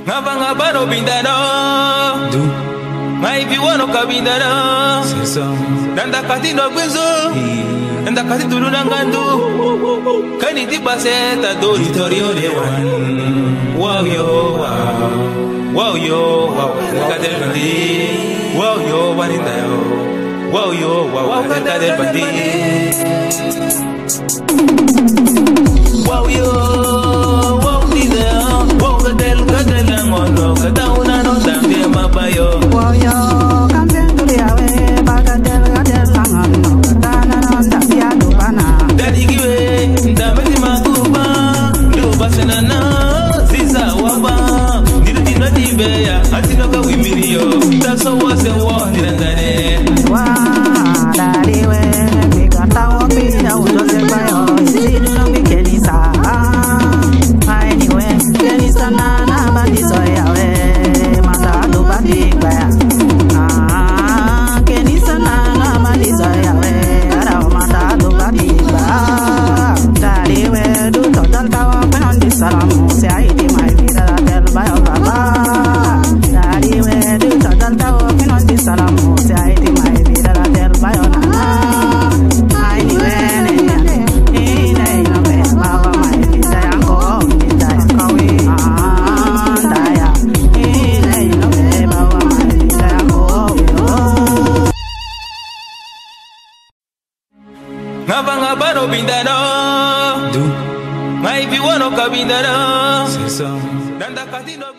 ngaba no bindano du mai viwono kabindano sesa nanda kati no gwenzo nanda kati tulu nangandu kani di baseta do ritorio de wan wow yo kadel bandi wow yo waninda yo wow kadel bandi wow yo ngono kada una no tambe mabayo wow yo kamben tuliawe bagadel langono kada no tambe adubana dadi giwe ndameti makuba ndo basenana ziza waba ndirudi no dibeya atino ka wimiriyo taso wase wo ndirandane wa dadiwe mikata wopi ya ujoze bayo isidu no mikenisa anyway kenisa na bandi soya we mata do bandi baya kenisa na bandi soya we ara mata do bandi baya dari we do total tawa penon di salamu se aiti mai vida del bayo baba dari we do total tawa penon di salamu se aiti mai vida del bayo nana ai we ne no be baba mai vida yango vida kawi ngaba no bindano du mai viwono kabindano sesa nanda kati no